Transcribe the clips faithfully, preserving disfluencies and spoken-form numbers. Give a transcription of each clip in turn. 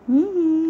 হুম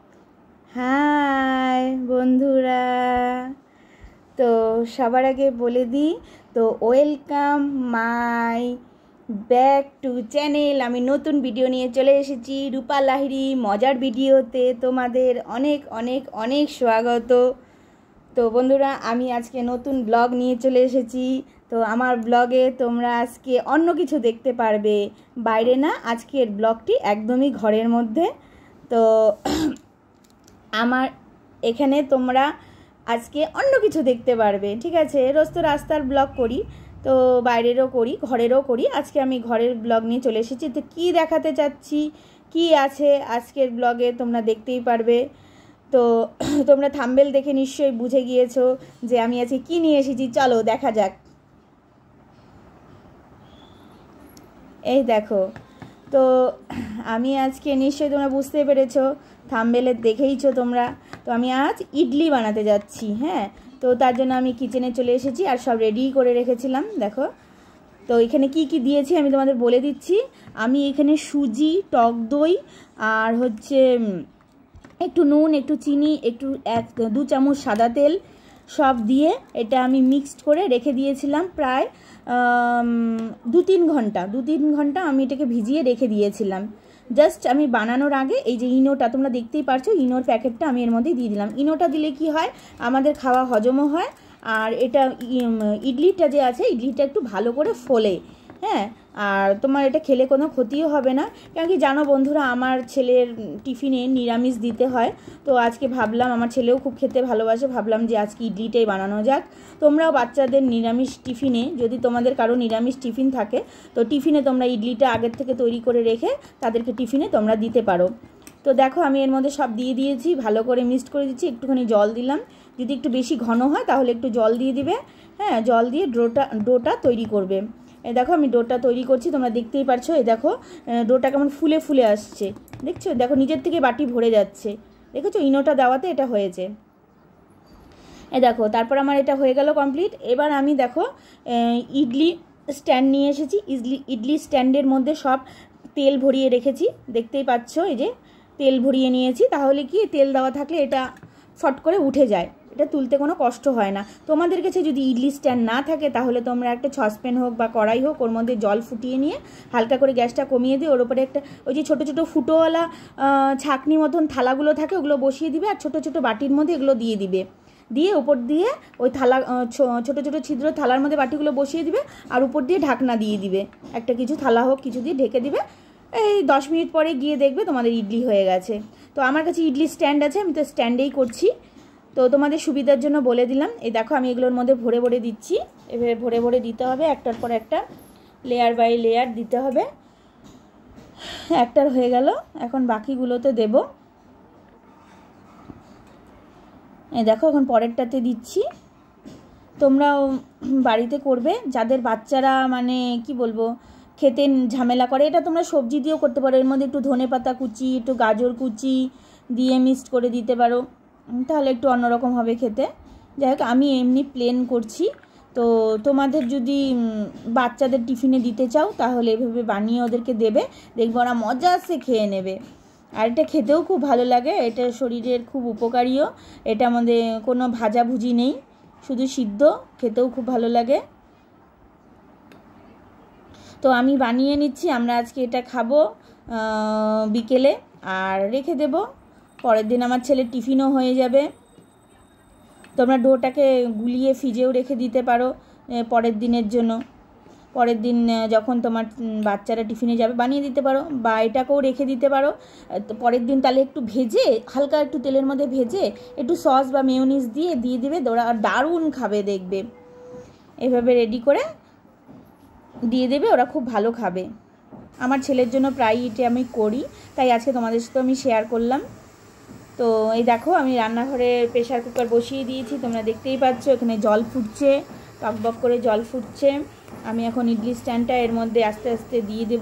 high বন্ধুরা, তো সবার আগে বলে দিই তো welcome my back to channel. আমি নতুন ভিডিও নিয়ে চলে এসেছি রূপা লাহিড়ী মজার ভিডিওতে। তোমাদের অনেক অনেক অনেক স্বাগত। তো বন্ধুরা, আমি আজকে নতুন ব্লগ নিয়ে চলে এসেছি। তো আমার ব্লগে তোমরা আজকে অন্য কিছু দেখতে পারবে, বাইরে না। আজকের ব্লগটি একদমই ঘরের মধ্যে। তো আমার এখানে তোমরা আজকে অন্য কিছু দেখতে পারবে, ঠিক আছে? রোজ তো রাস্তার ব্লগ করি, তো বাইরেরও করি, ঘরেরও করি। আজকে আমি ঘরের ব্লগ নিয়ে চলে এসেছি। তো কী দেখাতে চাচ্ছি, কি আছে আজকের ব্লগে তোমরা দেখতেই পারবে। তো তোমরা থাম্বনেল দেখে নিশ্চয়ই বুঝে গিয়েছো যে আমি আজকে কী নিয়ে এসেছি। চলো দেখা যাক। এই দেখো, তো আমি আজকে নিশ্চয়ই তোমরা বুঝতে পেরেছো, থাম্বনেলে দেখেইছো তোমরা। তো আমি আজ ইডলি বানাতে যাচ্ছি। হ্যাঁ, তো তার জন্য আমি কিচেনে চলে এসেছি আর সব রেডি করে রেখেছিলাম। দেখো, তো এখানে কি কি দিয়েছি আমি তোমাদের বলে দিচ্ছি। আমি এখানে সুজি, টক দই আর হচ্ছে একটু নুন, একটু চিনি, একটু এক দু চামচ সাদা তেল সব দিয়ে এটা আমি মিক্সড করে রেখে দিয়েছিলাম প্রায় দু তিন ঘন্টা দু তিন ঘন্টা আমি এটাকে ভিজিয়ে রেখে দিয়েছিলাম। জাস্ট আমি বানানোর আগে এই যে ইনোটা তোমরা দেখতেই পারছো, ইনোর প্যাকেটটা আমি এর মধ্যে দিয়ে দিলাম। ইনোটা দিলে কি হয়, আমাদের খাওয়া হজমও হয় আর এটা ইডলিটা যে আছে, ইডলিটা একটু ভালো করে ফোলে। হ্যাঁ, আর তোমার এটা খেলে কোনো ক্ষতিও হবে না। কারণ কি জানো বন্ধুরা, আমার ছেলের টিফিনে নিরামিষ দিতে হয়। তো আজকে ভাবলাম, আমার ছেলেও খুব খেতে ভালোবাসে, ভাবলাম যে আজকে ইডলিটাই বানানো যাক। তোমরাও বাচ্চাদের নিরামিষ টিফিনে, যদি তোমাদের কারো নিরামিষ টিফিন থাকে, তো টিফিনে তোমরা ইডলিটা আগের থেকে তৈরি করে রেখে তাদেরকে টিফিনে তোমরা দিতে পারো। তো দেখো, আমি এর মধ্যে সব দিয়ে দিয়েছি, ভালো করে মিক্সড করে দিচ্ছি। একটুখানি জল দিলাম, যদি একটু বেশি ঘন হয় তাহলে একটু জল দিয়ে দিবে। হ্যাঁ, জল দিয়ে ডোটা ডোটা তৈরি করবে। এই দেখো, আমি ডোটা তৈরি করছি, তোমরা দেখতেই পারছো। এই দেখো ডোটা কেমন ফুলে ফুলে আসছে, দেখছো? দেখো, নিজের থেকে বাটি ভরে যাচ্ছে, দেখেছো? ইনোটা দেওয়াতে এটা হয়েছে। এই দেখো, তারপর আমার এটা হয়ে গেল কমপ্লিট। এবার আমি দেখো ইডলি স্ট্যান্ড নিয়ে এসেছি। ইডলি ইডলি স্ট্যান্ডের মধ্যে সব তেল ভরিয়ে রেখেছি, দেখতেই পাচ্ছ। এই যে তেল ভরিয়ে নিয়েছি, তাহলে কি তেল দেওয়া থাকলে এটা ফট করে উঠে যায়, এটা তুলতে কোনো কষ্ট হয় না। তোমাদের কাছে যদি ইডলি স্ট্যান্ড না থাকে তাহলে তোমরা একটা সসপ্যান হোক বা কড়াই হোক, ওর মধ্যে জল ফুটিয়ে নিয়ে হালকা করে গ্যাসটা কমিয়ে দিয়ে ওর উপরে একটা ওই যে ছোটো ছোটো ফুটোওয়ালা ছাঁকনি মতন থালাগুলো থাকে, ওগুলো বসিয়ে দিবে আর ছোটো ছোটো বাটির মধ্যে এগুলো দিয়ে দিবে। দিয়ে উপর দিয়ে ওই থালা, ছোটো ছোটো ছিদ্র থালার মধ্যে বাটিগুলো বসিয়ে দিবে আর উপর দিয়ে ঢাকনা দিয়ে দিবে, একটা কিছু থালা হোক কিছু দিয়ে ঢেকে দিবে। এই দশ মিনিট পরে গিয়ে দেখবে তোমাদের ইডলি হয়ে গেছে। তো আমার কাছে ইডলি স্ট্যান্ড আছে, আমি তো স্ট্যান্ডেই করছি। তো তোমাদের সুবিধার জন্য বলে দিলাম। এই দেখো, আমি এগুলোর মধ্যে ভরে ভরে দিচ্ছি। এভাবে ভরে ভরে দিতে হবে, একটার পর একটা, লেয়ার বাই লেয়ার দিতে হবে। একটার হয়ে গেল, এখন বাকিগুলোতে দেব। এই দেখো, এখন পরেরটাতে দিচ্ছি। তোমরাও বাড়িতে করবে, যাদের বাচ্চারা মানে কি বলবো খেতে ঝামেলা করে। এটা তোমরা সবজি দিয়েও করতে পারো, এর মধ্যে একটু ধনেপাতা কুচি, একটু গাজর কুচি দিয়ে মিক্সড করে দিতে পারো, তাহলে একটু অন্যরকম হবে খেতে। যাই হোক, আমি এমনি প্লেন করছি। তো তোমাদের যদি বাচ্চাদের টিফিনে দিতে চাও তাহলে এভাবে বানিয়ে ওদেরকে দেবে, দেখবে ওরা মজাসে খেয়ে নেবে। আর এটা খেতেও খুব ভালো লাগে, এটা শরীরের খুব উপকারীও। এটা আমাদের কোনো ভাজাভুজি নেই, শুধু সিদ্ধ, খেতেও খুব ভালো লাগে। তো আমি বানিয়ে নিচ্ছি, আমরা আজকে এটা খাবো বিকেলে আর রেখে দেব, পরের দিন আমার ছেলের টিফিনও হয়ে যাবে। তোমরা ডোটাকে গুলিয়ে ফ্রিজেও রেখে দিতে পারো পরের দিনের জন্য। পরের দিন যখন তোমার বাচ্চারা টিফিনে যাবে বানিয়ে দিতে পারো, বা এটাকেও রেখে দিতে পারো। পরের দিন তাহলে একটু ভেজে, হালকা একটু তেলের মধ্যে ভেজে একটু সস বা মেয়োনিজ দিয়ে দিয়ে দেবে, ওরা দারুণ খাবে দেখবে। এভাবে রেডি করে দিয়ে দেবে, ওরা খুব ভালো খাবে। আমার ছেলের জন্য প্রায়ই এটা আমি করি, তাই আজকে তোমাদের সাথে আমি শেয়ার করলাম। তো এই দেখো, আমি রান্নাঘরে প্রেশার কুকার বসিয়ে দিয়েছি, তোমরা দেখতেই পাচ্ছ। এখানে জল ফুটছে, টকবক করে জল ফুটছে। আমি এখন ইডলি স্ট্যান্ডটা এর মধ্যে আস্তে আস্তে দিয়ে দেব।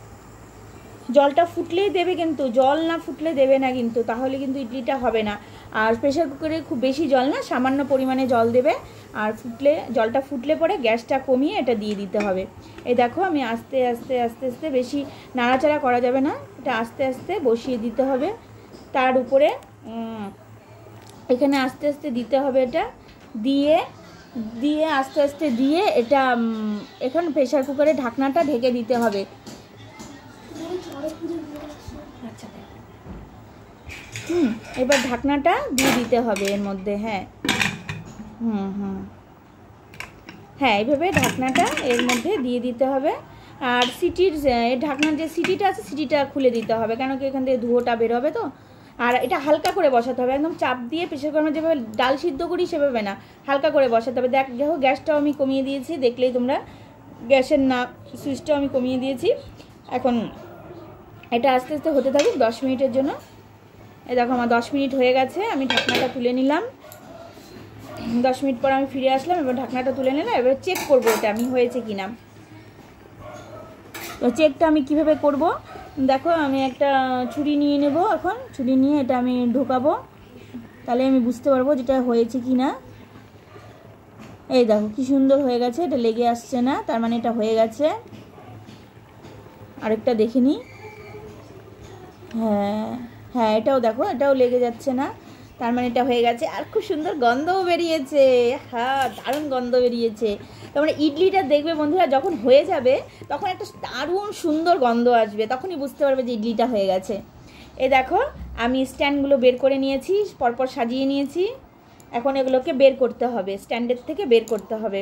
জলটা ফুটলেই দেবে, কিন্তু জল না ফুটলে দেবে না কিন্তু, তাহলে কিন্তু ইডলিটা হবে না। আর প্রেশার কুকারে খুব বেশি জল না, সামান্য পরিমাণে জল দেবে। আর ফুটলে জলটা ফুটলে পরে গ্যাসটা কমিয়ে এটা দিয়ে দিতে হবে। এই দেখো আমি আস্তে আস্তে আস্তে আস্তে, বেশি নাড়াচাড়া করা যাবে না, এটা আস্তে আস্তে বসিয়ে দিতে হবে। তার উপরে এখানে আস্তে আস্তে দিতে হবে, এটা দিয়ে দিয়ে আস্তে আস্তে দিয়ে এটা এখন প্রেশার কুকারে ঢাকনাটা ঢেকে দিতে হবে। হুম এবার ঢাকনাটা দিয়ে দিতে হবে এর মধ্যে। হ্যাঁ হুম হুম হ্যাঁ এইভাবে ঢাকনাটা এর মধ্যে দিয়ে দিতে হবে। আর সিটির ঢাকনার যে সিটিটা আছে সিটিটা খুলে দিতে হবে, কেন কি এখান থেকে ধুয়োটা বের হবে তো। আর এটা হালকা করে বসাতে হবে, একদম চাপ দিয়ে প্রেশার কুকারে যেভাবে ডাল সিদ্ধ করি সেভাবে না, হালকা করে বসাতে হবে। দেখ দেখো গ্যাসটাও আমি কমিয়ে দিয়েছি, দেখলেই তোমরা গ্যাসের না সুইচটাও আমি কমিয়ে দিয়েছি। এখন এটা আস্তে আস্তে হতে থাকুক দশ মিনিটের জন্য। এই দেখো আমার দশ মিনিট হয়ে গেছে, আমি ঢাকনাটা তুলে নিলাম। দশ মিনিট পর আমি ফিরে আসলাম, এবার ঢাকনাটা তুলে নিলাম। এবার চেক করবো এটা আমি হয়েছে কিনা। তো চেকটা আমি কিভাবে করব, দেখো আমি একটা ছুরি নিয়ে নেব, এখন ছুরি নিয়ে এটা আমি ঢোকাবো, তাহলে আমি বুঝতে পারবো যেটা হয়েছে কি না। এই দেখো কি সুন্দর হয়ে গেছে, এটা লেগে আসছে না, তার মানে এটা হয়ে গেছে। আরেকটা দেখে নিই। হ্যাঁ হ্যাঁ এটাও দেখো, এটাও লেগে যাচ্ছে না, তার মানে এটা হয়ে গেছে। আর খুব সুন্দর গন্ধও বেরিয়েছে, হ্যাঁ দারুণ গন্ধ বেরিয়েছে। তোমরা ইডলিটা দেখবে বন্ধুরা, যখন হয়ে যাবে তখন একটা দারুণ সুন্দর গন্ধ আসবে, তখনই বুঝতে পারবে যে ইডলিটা হয়ে গেছে। এই দেখো আমি স্ট্যান্ডগুলো বের করে নিয়েছি, পরপর সাজিয়ে নিয়েছি। এখন এগুলোকে বের করতে হবে, স্ট্যান্ডের থেকে বের করতে হবে।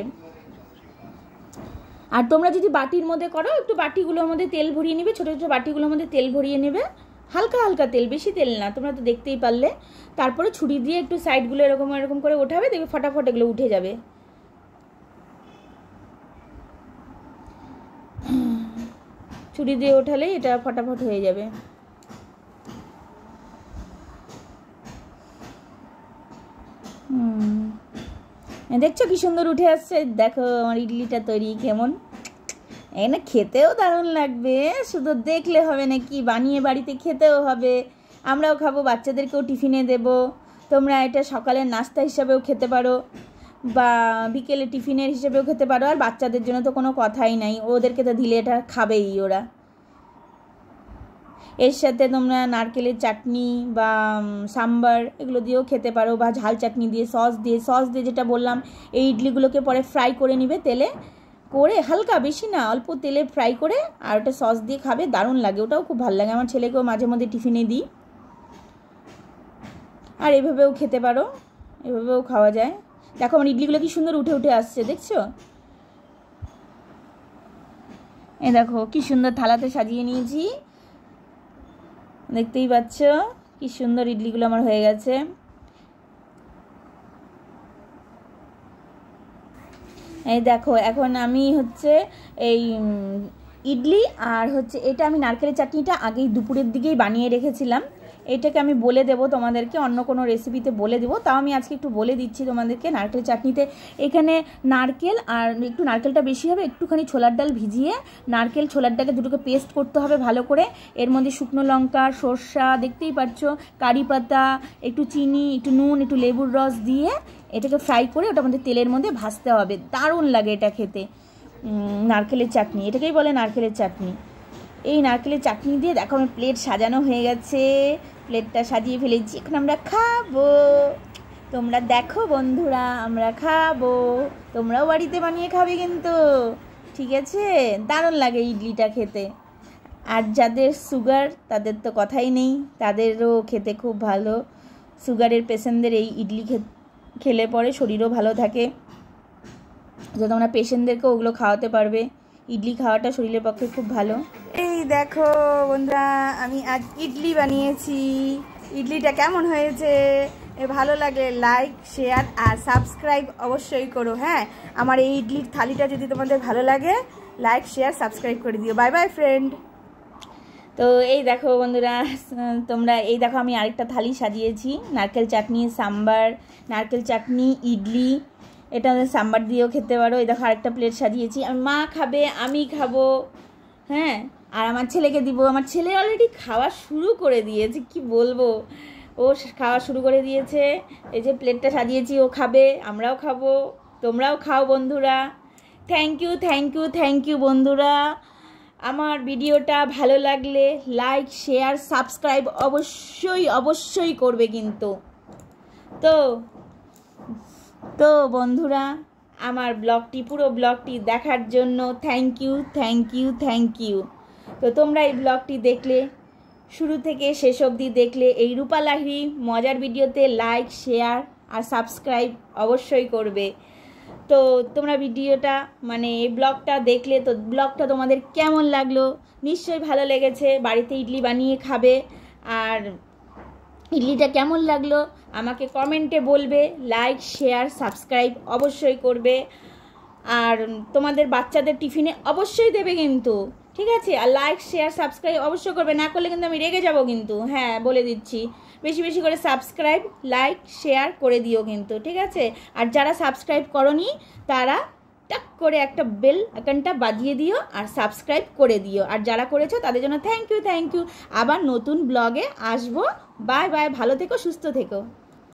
আর তোমরা যদি বাটির মধ্যে করো, একটু বাটিগুলোর মধ্যে তেল ভরিয়ে নেবে, ছোটো ছোটো বাটিগুলোর মধ্যে তেল ভরিয়ে নেবে, হালকা হালকা তেল, বেশি তেল না, তোমরা তো দেখতেই পারলে। তারপরে ছুরি দিয়ে একটু সাইডগুলো এরকম এরকম করে ওঠাবে, দেখবে ফটাফট এগুলো উঠে যাবে। ছুরি দিয়ে ওঠালেই এটা ফটাফট হয়ে যাবে। হুম দেখছো কি সুন্দর উঠে আসছে, দেখো আমার ইডলিটা তৈরি কেমন। এই না খেতেও দারুণ লাগবে, শুধু দেখলে হবে না, কি বানিয়ে বাড়িতে খেতেও হবে, আমরাও খাবো, বাচ্চাদেরকেও টিফিনে দেব। তোমরা এটা সকালের নাস্তা হিসাবেও খেতে পারো, বা বিকেলে টিফিনের হিসেবেও খেতে পারো। আর বাচ্চাদের জন্য তো কোনো কথাই নাই, ওদেরকে তো দিলে এটা খাবেই ওরা। এর সাথে তোমরা নারকেলের চাটনি বা সাম্বার এগুলো দিয়েও খেতে পারো, বা ঝাল চাটনি দিয়ে, সস দিয়ে সস দিয়ে যেটা বললাম, এই ইডলিগুলোকে পরে ফ্রাই করে নিবে তেলে করে, হালকা বেশি না, অল্প তেলে ফ্রাই করে, আর ওটা সস দিয়ে খাবে, দারুণ লাগে, ওটাও খুব ভালো লাগে। আমার ছেলেকেও মাঝে মধ্যে টিফিনে দিই। আর এভাবেও খেতে পারো, এভাবেও খাওয়া যায়। দেখো আমার ইডলিগুলো কি সুন্দর উঠে উঠে আসছে, দেখছো? এই দেখো কি সুন্দর থালাতে সাজিয়ে নিয়েছি, দেখতেই পাচ্ছ কি সুন্দর ইডলিগুলো আমার হয়ে গেছে। এই দেখো এখন আমি হচ্ছে এই ইডলি আর হচ্ছে এটা আমি নারকেলের চাটনিটা আগেই দুপুরের দিকেই বানিয়ে রেখেছিলাম। এটাকে আমি বলে দেবো তোমাদেরকে, অন্য কোনো রেসিপিতে বলে দেবো, তাও আমি আজকে একটু বলে দিচ্ছি তোমাদেরকে। নারকেল চাটনিতে এখানে নারকেল আর একটু নারকেলটা বেশি হবে, একটুখানি ছোলার ডাল ভিজিয়ে নারকেল ছোলার ডালকে দুটোকে পেস্ট করতে হবে ভালো করে। এর মধ্যে শুকনো লঙ্কা, সর্ষা, দেখতেই পাচ্ছ, কারি পাতা, একটু চিনি, একটু নুন, একটু লেবুর রস দিয়ে এটাকে ফ্রাই করে ওটার মধ্যে তেলের মধ্যে ভাজতে হবে, দারুণ লাগে এটা খেতে। নারকেলের চাটনি, এটাকেই বলে নারকেলের চাটনি। এই নারকেলের চাটনি দিয়ে দেখো আমার প্লেট সাজানো হয়ে গেছে, প্লেটটা সাজিয়ে ফেলেছি, এখন আমরা খাবো। তোমরা দেখো বন্ধুরা, আমরা খাবো, তোমরাও বাড়িতে বানিয়ে খাবে কিন্তু, ঠিক আছে? দারুণ লাগে ইডলিটা খেতে। আর যাদের সুগার তাদের তো কথাই নেই, তাদেরও খেতে খুব ভালো। সুগারের পেশেন্টদের এই ইডলি খেলে পরে শরীরও ভালো থাকে, যে তোমরা পেশেন্টদেরকে ওগুলো খাওয়াতে পারবে। ইডলি খাওয়াটা শরীরের পক্ষে খুব ভালো। এই দেখো বন্ধুরা, আমি আজ ইডলি বানিয়েছি। ইডলিটা কেমন হয়েছে? ভালো লাগলে লাইক, শেয়ার আর সাবস্ক্রাইব অবশ্যই করো। হ্যাঁ, আমার এই ইডলির থালিটা যদি তোমাদের ভালো লাগে, লাইক, শেয়ার, সাবস্ক্রাইব করে দিও। Bye bye friend. তো এই দেখো বন্ধুরা, তোমরা এই দেখো আমি আরেকটা থালি সাজিয়েছি, নারকেল চাটনি, সাম্বার, নারকেল চাটনি, ইডলি, এটা সাম্বার দিয়েও খেতে পারো। এই দেখো আরেকটা প্লেট সাজিয়েছি, আর মা খাবে, আমি খাবো, হ্যাঁ, আর আমার ছেলেকে দিব। আমার ছেলে অলরেডি খাওয়া শুরু করে দিয়েছে, কি বলবো, ও ও খাওয়া শুরু করে দিয়েছে। এই যে প্লেটটা সাজিয়েছি, ও খাবে, আমরাও খাবো, তোমরাও খাও বন্ধুরা। Thank you thank you thank you বন্ধুরা। আমার ভিডিওটা ভালো লাগলে লাইক শেয়ার সাবস্ক্রাইব অবশ্যই অবশ্যই করবে কিন্তু। তো তো বন্ধুরা, আমার ব্লগটি পুরো ব্লগটি দেখার জন্য thank you thank you thank you. তো তোমরা এই ব্লগটি দেখলে, শুরু থেকে শেষ অবধি দেখলে, এই রূপা লাহিড়ী মজার ভিডিওতে লাইক শেয়ার আর সাবস্ক্রাইব অবশ্যই করবে। তো তোমরা ভিডিওটা মানে এই ব্লগটা দেখলে, তো ব্লগটা তোমাদের কেমন লাগলো? নিশ্চয়ই ভালো লেগেছে। বাড়িতে ইডলি বানিয়ে খাবে। আর ইডলিটা কেমন লাগলো আমাকে কমেন্টে বলবে। লাইক শেয়ার সাবস্ক্রাইব অবশ্যই করবে। আর তোমাদের বাচ্চাদের টিফিনে অবশ্যই দেবে কিন্তু, ঠিক আছে? আর লাইক শেয়ার সাবস্ক্রাইব অবশ্যই করবে, না করলে কিন্তু আমি রেগে যাব কিন্তু। হ্যাঁ, বলে দিচ্ছি, বেশি বেশি করে সাবস্ক্রাইব লাইক শেয়ার করে দিও কিন্তু, ঠিক আছে? আর যারা সাবস্ক্রাইব করনি তারা টাক করে একটা বেল আইকনটা বাজিয়ে দিও আর সাবস্ক্রাইব করে দিও। আর যারা করেছো তাদের জন্য থ্যাংক ইউ থ্যাংক ইউ। আবার নতুন ব্লগে আসবো। বাই বাই, ভালো থেকো, সুস্থ থেকো।